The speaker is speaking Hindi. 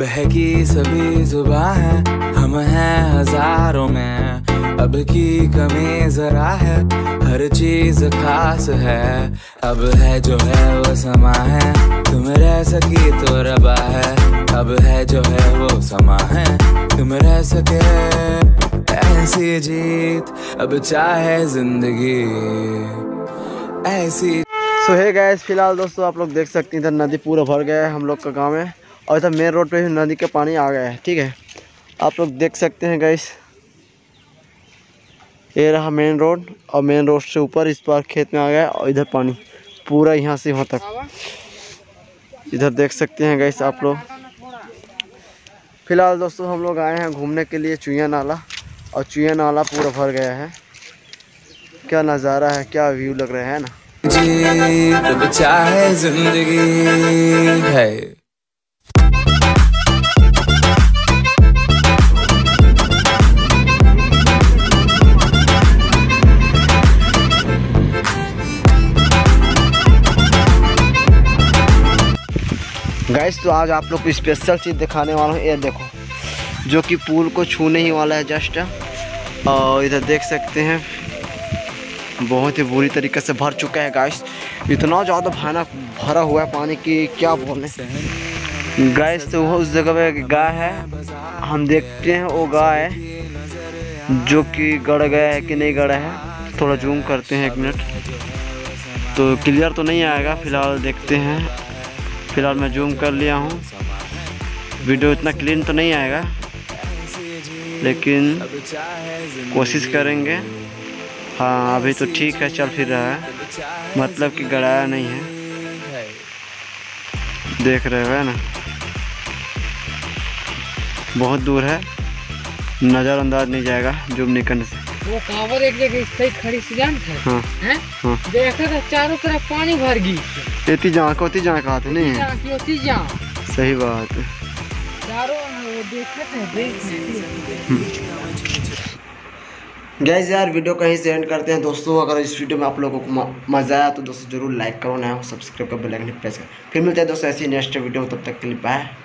बहकी सभी जुबां है, हम हैं हजारों में। अब की कमी जरा है, हर चीज खास है। अब है जो है वो समा है, तुम रह सकी तो रबा है। अब है जो है वो समा है, तुम रह सके ऐसी जीत। अब चाहे जिंदगी ऐसी। सो है गाइस, फिलहाल दोस्तों आप लोग देख सकते हैं इधर नदी पूरा भर गया है हम लोग का गांव में, और इधर मेन रोड पे भी नदी का पानी आ गया है। ठीक है, आप लोग देख सकते हैं गाइस, ये रहा मेन रोड, और मेन रोड से ऊपर इस पार खेत में आ गया है, और इधर पानी पूरा यहाँ से वहाँ तक इधर देख सकते हैं गाइस आप लोग। फिलहाल दोस्तों हम लोग आए हैं घूमने के लिए चुईया नाला, और चुईया नाला पूरा भर गया है। क्या नज़ारा है, क्या व्यू लग रहा है ना। अब चाहे जिंदगी है। गाइस तो आज आप लोग को स्पेशल चीज़ दिखाने वाला हूँ। ये देखो, जो कि पुल को छूने ही वाला है जस्ट, और इधर देख सकते हैं बहुत ही बुरी तरीके से भर चुका है गाइस। इतना ज़्यादा भयानक भरा हुआ है पानी की क्या बोलने। गाइस तो वो उस जगह पे गाय है, हम देखते हैं वो गाय है जो कि गड़ गया है कि नहीं गड़ा है। थोड़ा जूम करते हैं, 1 मिनट, तो क्लियर तो नहीं आएगा। फ़िलहाल देखते हैं, फ़िलहाल मैं जूम कर लिया हूँ। वीडियो इतना क्लीन तो नहीं आएगा, लेकिन कोशिश करेंगे। हाँ अभी तो ठीक है, चल फिर रहा है, मतलब कि गड़ाया नहीं है। देख रहे हो ना, बहुत दूर है, नज़रअंदाज नहीं जाएगा जूम नहीं करने से। वो कांवर एक जगह सही खड़ी सी जान था। हाँ हैं? हाँ, देखा था चारों तरफ पानी भर गई। इतनी जहाँ को इतनी जहाँ कहा थे नहीं है। सही बात है, चारों वो देखे थे। गाइस यार वीडियो कहीं से एंड करते हैं दोस्तों। अगर इस वीडियो में आप लोगों को मज़ा आया तो दोस्तों जरूर लाइक करो, नया हो सब्सक्राइब कर बेल आइकन प्रेस करो। फिर मिलते हैं दोस्तों ऐसी नेक्स्ट वीडियो में, तब तक के लिए बाय।